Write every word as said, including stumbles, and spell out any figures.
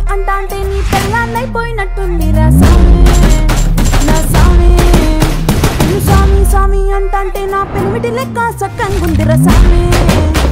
అంటాంటే నీ పెళ్ళాన్నైపోయినట్టుందిరా సామి నా సామి సామి సామి అంటాంటే నా పెనిమిటి లెక్క సక్కంగుందిరా సామి